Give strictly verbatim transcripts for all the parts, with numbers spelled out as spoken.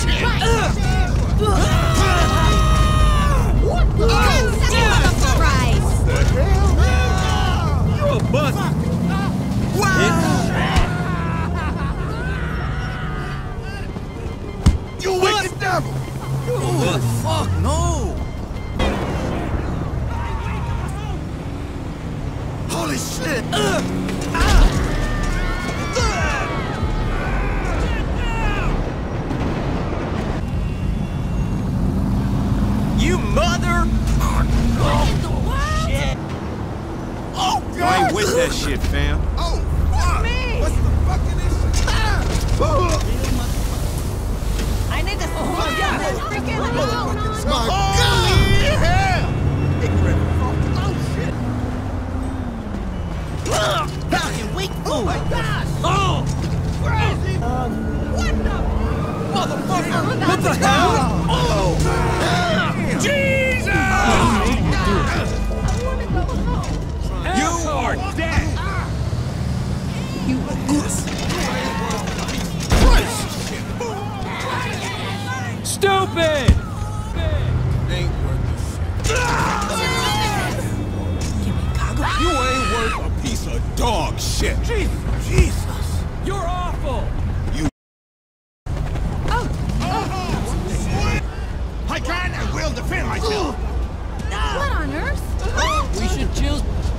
shit! What the Christ! What the hell? You a bust! Wow! You wicked devil! Oh, fuck, no! Holy shit! Uh, ah. You mother! Oh, shit! Oh, God! I ain't with that shit, fam. Oh, fuck! Me. What's the fucking issue? Ah. I need to... Oh, my God! Freaking My oh, God! Yeah! fucking weak fool! Oh, my gosh! Oh! Crazy! Um, what the... Motherfucker! What the hell? Oh! Jesus! I want to go home. You are dead! You goose. Stupid! Ain't worth this shit. You ain't worth a piece of dog shit. Jesus! Jesus! You're awful! You. Oh! I can and will defend myself. What on earth? We should chill.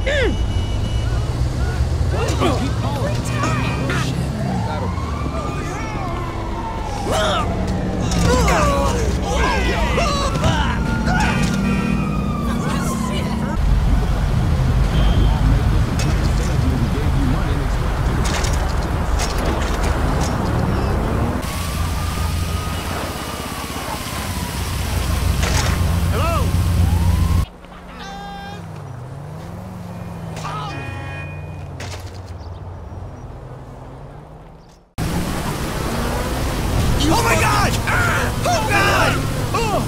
Oh my God! Oh God! Oh!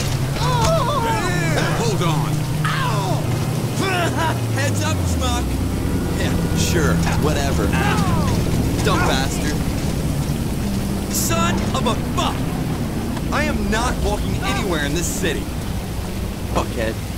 Hold on. Heads up, schmuck. Yeah, sure, whatever. Dumb bastard. Son of a fuck! I am not walking anywhere in this city. Fuckhead.